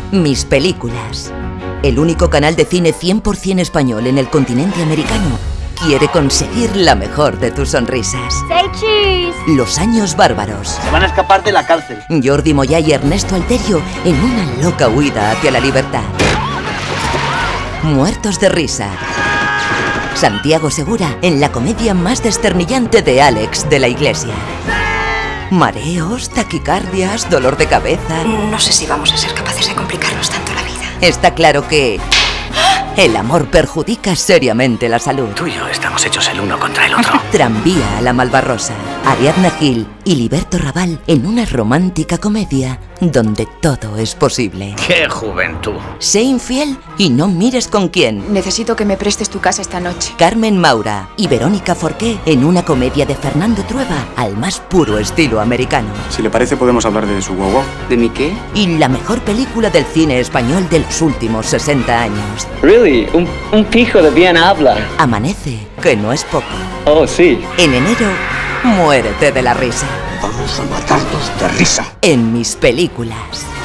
Mis películas. El único canal de cine 100% español en el continente americano quiere conseguir la mejor de tus sonrisas. Say cheese. Los años bárbaros. Se van a escapar de la cárcel. Jordi Moyá y Ernesto Alterio en una loca huida hacia la libertad. Muertos de risa. Santiago Segura en la comedia más desternillante de Alex de la Iglesia. Mareos, taquicardias, dolor de cabeza. No sé si vamos a ser capaces de complicarnos tanto la vida. Está claro que el amor perjudica seriamente la salud. Tú y yo estamos hechos el uno contra el otro. Tranvía a la Malvarrosa. Ariadna Gil y Liberto Raval en una romántica comedia donde todo es posible. ¡Qué juventud! Sé infiel y no mires con quién. Necesito que me prestes tu casa esta noche. Carmen Maura y Verónica Forqué en una comedia de Fernando Trueba al más puro estilo americano. Si le parece podemos hablar de su guagua. ¿De mi qué? Y la mejor película del cine español de los últimos 60 años. Really, un pijo de bien habla. Amanece, que no es poco. Oh, sí. En enero, muérete de la risa. Vamos a matarnos de risa. En mis películas.